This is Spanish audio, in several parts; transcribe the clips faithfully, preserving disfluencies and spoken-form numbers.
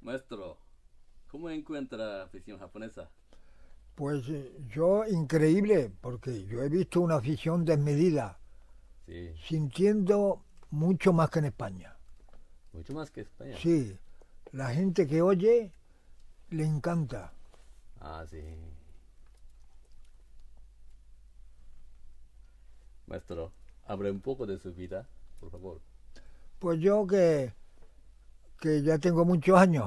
Maestro, ¿cómo encuentra la afición japonesa? Pues eh, yo increíble, porque yo he visto una afición desmedida, Sí, sintiendo mucho más que en España. mucho más que España. Sí, la gente que oye le encanta. Ah, sí. Maestro, hable un poco de su vida, por favor. Pues yo que, que ya tengo muchos años,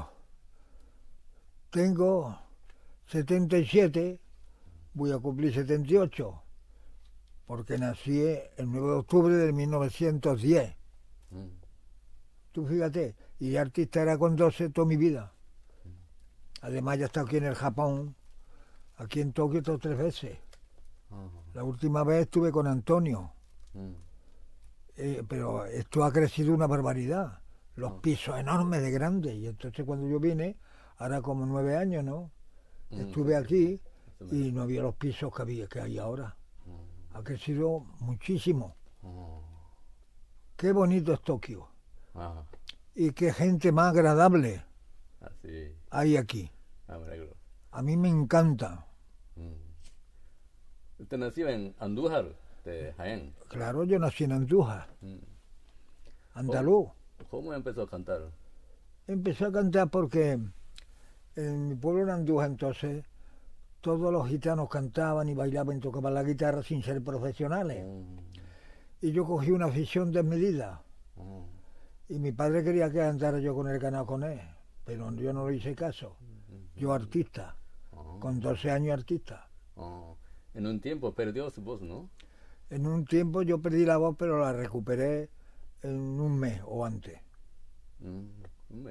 tengo setenta y siete, voy a cumplir setenta y ocho, porque nací el nueve de octubre de mil novecientos diez. Mm, Tú fíjate, y artista era con doce toda mi vida. Además ya he estado aquí en el Japón, aquí en Tokio, dos tres veces. ah, La última vez estuve con Antonio, mm, eh, pero esto ha crecido una barbaridad. Los ah, pisos enormes de grandes. Y entonces cuando yo vine, ahora como nueve años, ¿no? mm, sí, Estuve sí, sí, aquí más o menos. y no había los pisos que había que hay ahora. Mm, Ha crecido muchísimo. oh, Qué bonito es Tokio. ah, Y qué gente más agradable así. hay aquí. Ah, me alegro. A mí me encanta. Mm. Usted nació en Andújar, de Jaén. Claro, yo nací en Andújar, Mm. ¿Cómo, andaluz. cómo empezó a cantar? Empecé a cantar porque en mi pueblo en Andújar entonces todos los gitanos cantaban y bailaban y tocaban la guitarra sin ser profesionales. Mm, Y yo cogí una afición desmedida. oh, Y mi padre quería que andara yo con el ganado con él, pero yo no le hice caso. Yo artista, oh, con doce años artista. oh. En un tiempo perdió su voz, ¿no? En un tiempo yo perdí la voz, pero la recuperé en un mes o antes. Mm, hombre.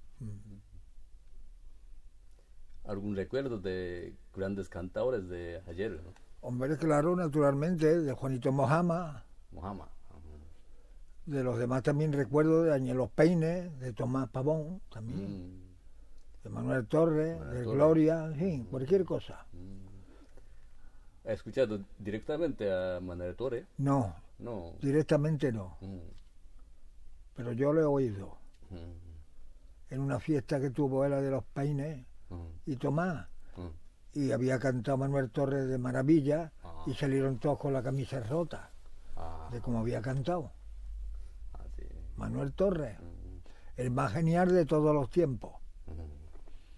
¿Algún recuerdo de grandes cantadores de ayer, ¿no? Hombre, claro, naturalmente, de Juanito Mojama, Mohammed. de los demás también recuerdo de Añelos Peines, de Tomás Pavón también, Mm, de Manuel Torres, Manuel de Torres. Gloria, en fin, cualquier cosa. Mm. ¿He escuchado directamente a Manuel Torres? No, No. directamente no, Mm, pero yo lo he oído mm, en una fiesta que tuvo él de los Peines mm, y Tomás, mm. y había cantado Manuel Torres de maravilla Ah, y salieron todos con la camisa rota ah, de cómo había cantado ah, sí. Manuel Torres, Mm, el más genial de todos los tiempos. mm.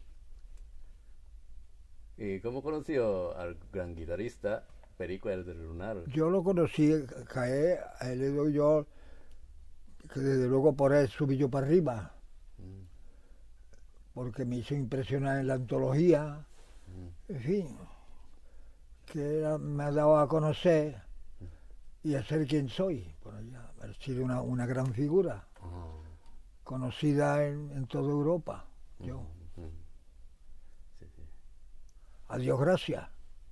¿Y cómo conoció al gran guitarrista Perico el del Lunar? Yo lo conocí, caer, a él le doy yo, que desde luego por él subí yo para arriba, Mm, porque me hizo impresionar en la antología, mm, en fin, que era- me ha dado a conocer y a ser quien soy, por allá, haber sido una, una gran figura, ah, conocida en, en toda Europa, mm, yo. mm. Sí, sí. Adiós, gracias.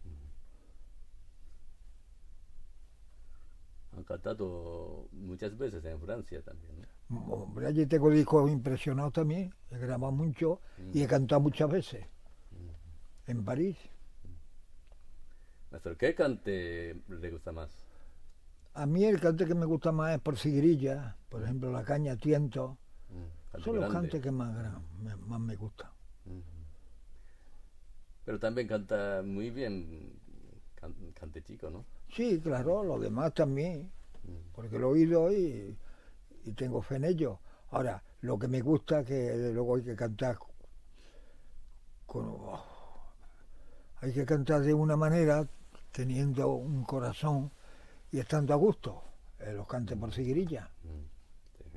Han cantado muchas veces en Francia también, Hombre, allí tengo discos impresionados también, he grabado mucho ¿no? y he Mm, cantado muchas veces mm. en París. Maestro, ¿qué cante le gusta más? A mí el cante que me gusta más es por Sigrilla, por ejemplo la caña tiento, Mm, cante son los grande. cantes que más, gran- me- más me gustan. Mm. Pero también canta muy bien, can- cante chico, ¿no? Sí, claro, los demás también, Mm, porque lo he oído y, y tengo fe en ello. Ahora, lo que me gusta es que desde luego hay que cantar con, oh, hay que cantar de una manera, teniendo un corazón y estando a gusto. Eh, los cantes por Sigrilla. mm, sí.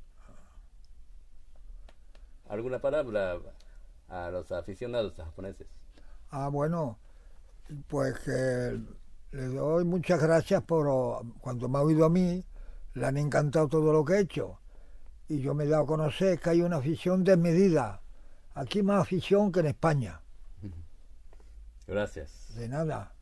¿Alguna palabra a los aficionados japoneses? Ah, bueno, pues que le doy muchas gracias por oh, cuando me ha oído a mí, le han encantado todo lo que he hecho. Y yo me he dado a conocer que hay una afición desmedida. Aquí más afición que en España. Gracias. De nada.